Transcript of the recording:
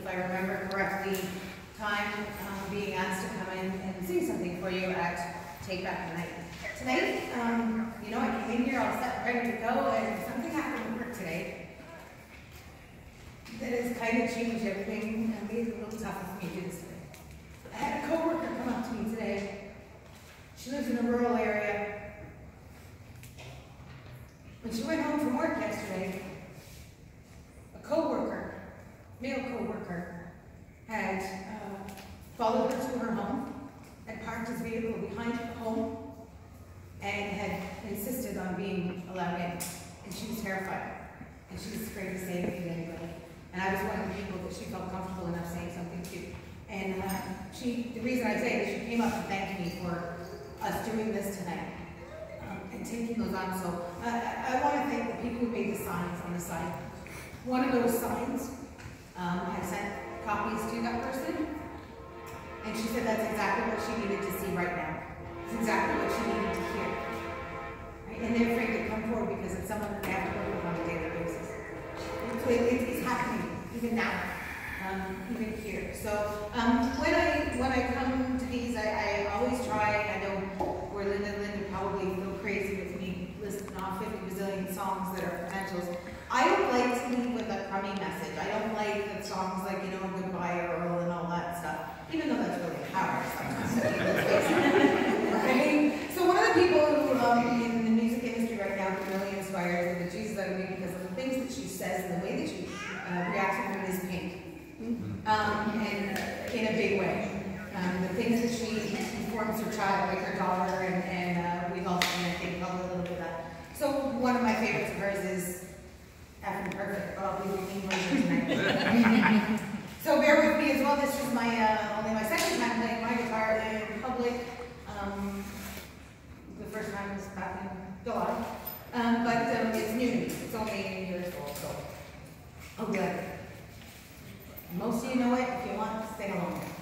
if I remember correctly, time being asked to come in and sing something for you at Take Back the Night. Tonight, you know, I came in here all set, ready to go, and something happened at work today that has kind of changed everything and made it a little tougher for me to do this today. I had a coworker come up to me today. She lives in a rural area. When she went home from work yesterday, a coworker, male coworker, had followed her to her home, had parked his vehicle behind her home, and had insisted on being allowed in. And she was terrified. And she was afraid to say anything to anybody. And I was one of the people that she felt comfortable enough saying something to. And the reason I say it is she came up and thanked me for us doing this tonight and taking those on. So I want to thank the people who made the signs on the side. One of those signs had sent copies to that person, and she said that's exactly what she needed to see right now. It's exactly what she needed to hear. Right? And they're afraid to come forward because it's someone that they have to work with on a daily basis. So it's happening even now, even here. So when I come to these, I always try. I know where Linda probably feel crazy with me listing off 50 bazillion songs that are potentials. I don't like to leave with a crummy message. I don't like the songs like, you know, Goodbye Earl and all that stuff, even though that's really hard sometimes. Right? So one of the people who in the music industry right now who really inspires the Jesus out of me because of the things that she says and the way that she reacts to them is Pink. And in a big way. The things that she informs her child, like her daughter, and we've all seen, I think, probably a little bit of that. So one of my favorites of hers is Effing Perfect, but I'll be the clean version tonight. So bear with me as well. This is my only my second time playing my guitar in public. The first time was back in July. But it's new to me. It's only 8 years old, so oh good. Most of you know it. If you want, stay along.